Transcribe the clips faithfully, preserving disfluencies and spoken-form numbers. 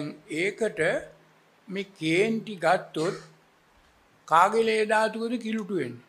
දැන් ඒකට මේ කේන්ති ගත්තොත් කාගේ ලේ ධාතුවද කිලුටු වෙන්නේ?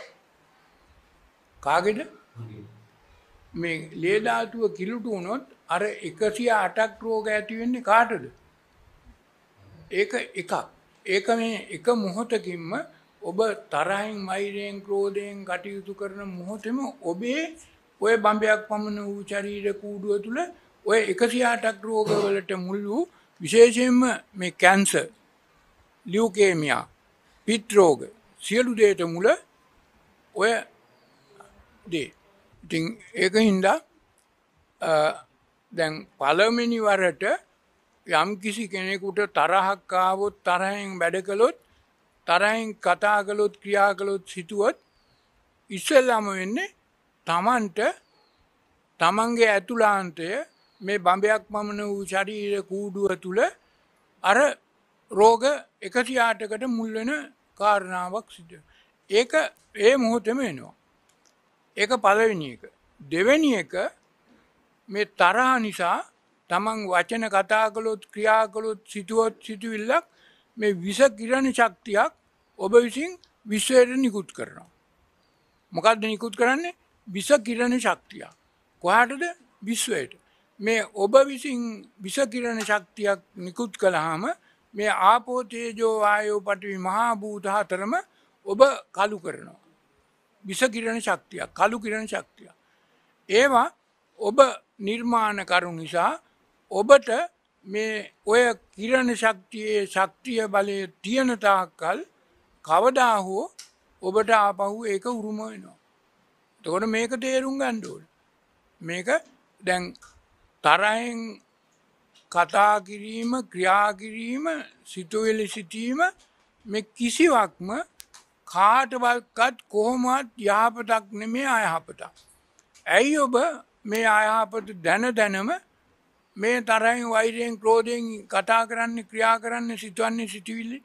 කාගේද? මේ ලේ ධාතුව කිලුටු වුණොත් අර එකසිය අටක් රෝග ඇති වෙන්නේ කාටද? ඒක එකක්. ඒක මේ එක මොහොතකින්ම ඔබ තරහින් වෛරයෙන් ක්‍රෝධයෙන් කටයුතු කරන මොහොතේම ඔබේ ඔය බම්බයක් පමණ වූ ශරීර කූඩුව තුල ඔය එකසිය අටක් රෝග වලට මුල් වූ විශේෂයෙන්ම මේ කැන්සර්, ලියුකේමියා, පිත් රෝග සියලු දේට මුල ඔය දේ. ඉතින් ඒකින්ද දැන් පළවෙනි වරට යම් කිසි කෙනෙකුට තරහක් ආවොත් තරහෙන් වැඩ කළොත් තරහෙන් කතා කළොත් ක්‍රියා කළොත් සිටුවොත් ඉස්සෙල්ලාම වෙන්නේ තමන්ට තමන්ගේ ඇතුළාන්තය මේ බඹයක් පමණ වූ ශරීර කූඩුව තුල අර රෝග එකසිය අටකට මුල් වෙන කාරණාවක් සිදු. ඒක ඒ මොහොතේම එනවා. ඒක පළවෙනි එක. දෙවෙනි එක මේ තරහ නිසා තමන් වචන කතා කළොත් ක්‍රියා කළොත් සිටුවොත් සිටුවිල්ලක් මේ විස කිරණ ශක්තියක් ඔබ විසින් විශ්වයට නිකුත් කරනවා. මොකක්ද නිකුත් කරන්නේ? විස කිරණ ශක්තිය. කොහාටද? විශ්වයට. මේ ඔබ විසින් විස කිරණ ශක්තියක් නිකුත් කළාම මේ ආපෝ තේජෝ වායෝ පඨවි මහා භූත හතරම ඔබ කලු කරනවා. විස කිරණ ශක්තිය, කලු කිරණ ශක්තිය. ඒවා ඔබ නිර්මාණ කරු නිසා ඔබට මේ ඔය කිරණ ශක්තියේ ශක්තිය බලය තියෙන තාක්කල් කවදා හෝ ඔබට ආපහු ඒක උරුම වෙනවා. එතකොට මේක තේරුම් ගන්න ඕනේ. මේක දැන් තරහෙන් කතා කිරීම, ක්‍රියා කිරීම, සිතුවිලි සිටීම මේ කිසිවක්ම කාටවත් කොහොමවත් යහපතක් නෙමෙයි, අයහපතක්. ඇයි ඔබ මේ අයහපත දැන දැනම මේ තරහින් වෛරයෙන් ක්‍රෝධයෙන් කතා කරන්නේ, ක්‍රියා කරන්නේ, සිතවන්නේ සිටවිලි?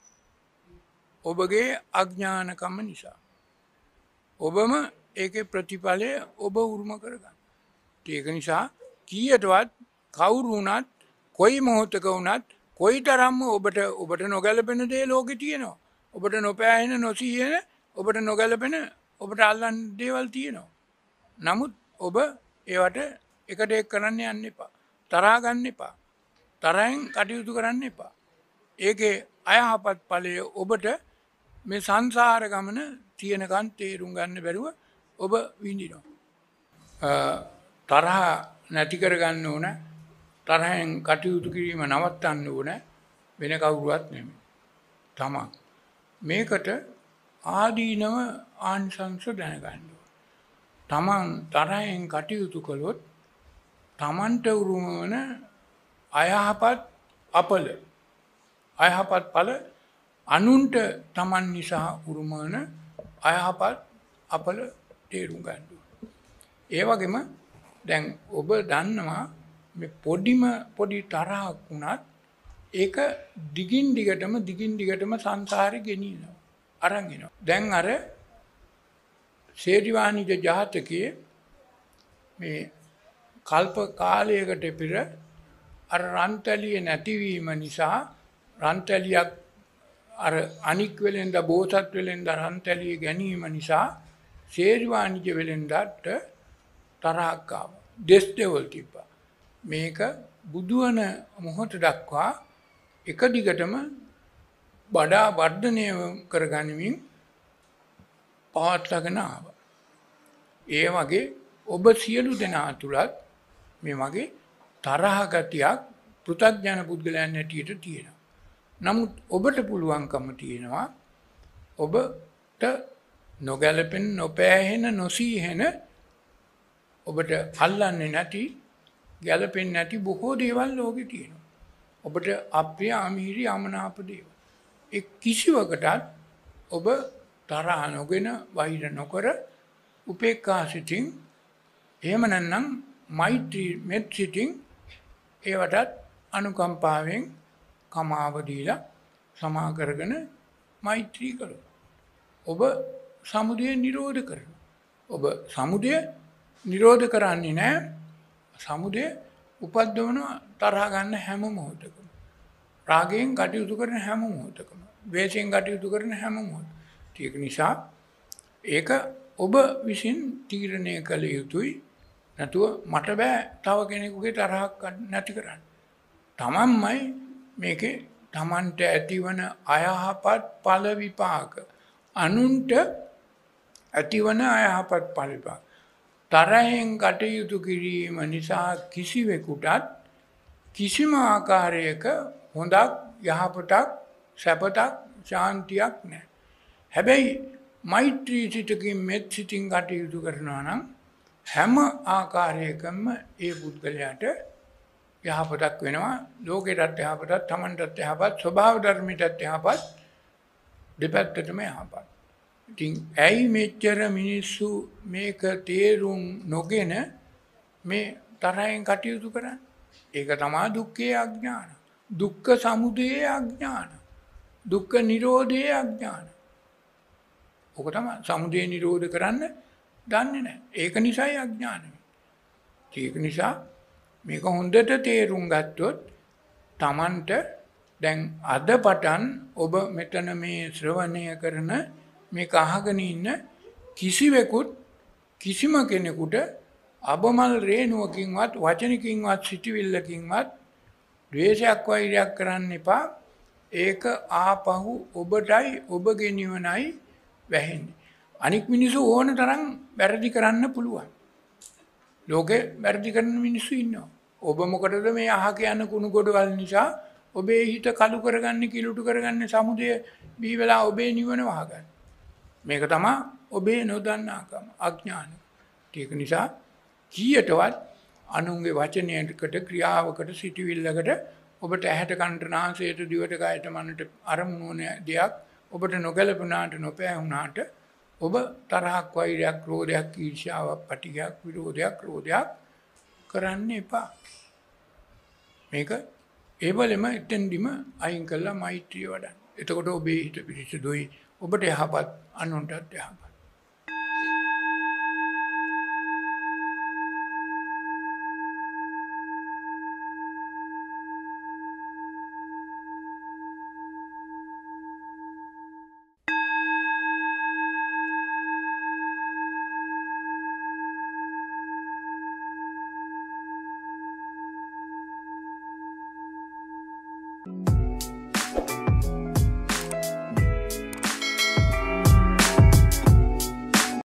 ඔබගේ අඥානකම නිසා. ඔබම ඒකේ ප්‍රතිඵලය ඔබ උරුම කරගන්න. ඒක නිසා කීයටවත් කවුරු වුණත් කොයි මොහොතක වුණත් කොයි තරම්ම ඔබට ඔබට නොගැලපෙන දේ ලෝකේ තියෙනවා. ඔබට නොපෑහෙන, නොසීහෙන, ඔබට නොගැලපෙන, ඔබට අල්ලන්න දේවල් තියෙනවා. නමුත් ඔබ ඒවට එකට එක් කරන්න යන්න එපා. තරහා ගන්න එපා. තරහෙන් කටයුතු කරන්න එපා. ඒකේ අයහපත් ඵලය ඔබට මේ සංසාර ගමන තියෙනකන් තේරුම් ගන්න බැරුව ඔබ විඳිනවා. තරහ නැති කර ගන්න ඕන, තරහෙන් කටයුතු කිරීම නවත්තන්න ඕන, වෙන කවුරුවත් නෙමෙයි. තමන් මේකට ආදීනව ආනිසංස දැනගන්න ඕන. තමන් තරහෙන් කටයුතු කළොත් තමන්ට උරුම වන අයහපත් අපල, අයහපත් ඵල අනුන්ට තමන් නිසා උරුම වන අයහපත් අපල තේරුම් ගන්න ඕන. ඒ වගේම දැන් ඔබ දන්නවා මේ පොඩිම පොඩි තරහක් වුණත් ඒක දිගින් දිගටම දිගින් දිගටම සංසාරේ ගෙනියනවා, අරන් එනවා. දැන් අර සේරිවාණිජ ජාතකයේ මේ කල්ප කාලයකට පෙර අර රන්තැලිය නැතිවීම නිසා රන්තැලියක් අර අනික් වෙලෙන්ද බෝසත් වෙලෙන්ද රන්තැලිය ගැනීම නිසා සේරිවාණිජ වෙලෙන්දට තරහක් ආවා. දෙස් දෙවල් තිබ්බා. මේක බුදුවන මොහොත දක්වා එක දිගටම වඩා වර්ධනය කරගනිමින් පවත්වාගෙන ආවා. ඒ වගේ ඔබ සියලු දෙනා තුලත් මේ වගේ තරහ ගතියක් පෘථග්ජන පුද්ගලයන් හැටියට තියෙනවා. නමුත් ඔබට පුළුවන්කම තියෙනවා ඔබට නොගැලපෙන, නොපෑහෙන, නොසීහෙන, ඔබට අල්ලන්නේ නැති, ගැලපෙන්නේ නැති බොහෝ දේවල් ලෝකේ තියෙනවා. ඔබට අප්‍රිය, අමිහිරි, අමනාප දේවල්. ඒ කිසිවකටත් ඔබ තරහ නොගෙන, වෛර නොකර, උපේක්ඛා සිතින්, එහෙම නැත්නම් මෛත්‍රී මෙත් සිතින් ඒවටත් අනුකම්පාවෙන් කමාව දීලා සමා කරගෙන මෛත්‍රී කළොත් ඔබ සමුදය නිරෝධ කරනවා. ඔබ සමුදය නිරෝධ කරන්නේ නැහැ. සමුදය උපද්දවන තරහ ගන්න හැම මොහොතකම. රාගයෙන් කටයුතු කරන හැම මොහොතකම, ද්වේෂයෙන් කටයුතු කරන හැම මොහොතකම. ඒක නිසා ඒක ඔබ විසින් තීරණය කළ යුතුයි. නැතුව මට බෑ තව කෙනෙකුගේ තරහක් නැති කරන්න. තමන්මයි මේකේ තමන්ට ඇතිවන අයහපත් ඵල විපාක, අනුන්ට ඇතිවන අයහපත් ඵල විපාක තරහෙන් කටයුතු කිරීම නිසා කිසිවෙකුටත් කිසිම ආකාරයක හොඳක්, යහපතක්, සැපතක්, ශාන්තියක් නැහැ. හැබැයි මෛත්‍රී සිතකින් මෙත් සිතින් කටයුතු කරනවා නම් හැම ආකාරයකම ඒ පුද්ගලයාට යහපතක් වෙනවා. ලෝකෙටත් යහපතක්, තමන්ටත් යහපත්, ස්වභාව ධර්මයටත් යහපත්, දෙපැත්තටම යහපත්. ඉතින් ඇයි මෙච්චර මිනිස්සු මේක තේරුම් නොගෙන මේ තරහෙන් කටයුතු කරන්නේ? ඒක තමයි දුක්ඛේ අඥාන. දුක්ඛ සමුදයේ අඥාන. දුක්ඛ නිරෝධයේ අඥාන. ඔක තමයි සමුදය නිරෝධ කරන්න දන්නේ නැහැ. ඒක නිසායි අඥාන වෙන්නේ. ඒක නිසා මේක හොඳට තේරුම් ගත්තොත් Tamanට දැන් අද පටන් ඔබ මෙතන මේ ශ්‍රවණය කරන මේක අහගෙන ඉන්න කිසිවෙකුට කිසිම කෙනෙකුට අබමල් රේණුවකින්වත් වචනකින්වත් සිටිවිල්ලකින්වත් ද්වේෂයක් වෛරයක් කරන්න එපා. ඒක ආපහු ඔබටයි ඔබගේ නිවනයි වැහෙන්නේ. අනික් මිනිස්සු ඕන තරම් වැරදි කරන්න පුළුවන්. ලෝකේ වැරදි කරන මිනිස්සු ඉන්නවා. ඔබ මොකටද මේ අහ කියන කුණු ගොඩවල් නිසා ඔබේ හිත කලු කරගන්නේ, කිලුටු කරගන්නේ, සමුදය බිහි වෙලා ඔබේ නිවන වහගන්නේ. මේක තමයි ඔබේ නොදන්නාකම, අඥාන. ඒක නිසා කීයටවත් අනුන්ගේ වචනයකට, ක්‍රියාවකට, සිටිවිල්ලකට ඔබට ඇහැට, කනට, නාසයට, දිවට, කයට, මනට අරමුණු වන දෙයක් ඔබට නොගැලපුණාට, නොපෑහුණාට ඔබ තරහක්, වෛරයක්, ක්‍රෝධයක්, ඊර්ෂ්‍යාවක්, පටිඝයක්, විරෝධයක්, ක්‍රෝධයක් කරන්න එපා. මේක ඒ බලෙම එතෙන්දිම අයින් කළා මෛත්‍රිය වඩන්න. එතකොට ඔබේ හිත පිරිසිදුයි, ඔබට යහපත්, අනුන්ටත් යහපත්.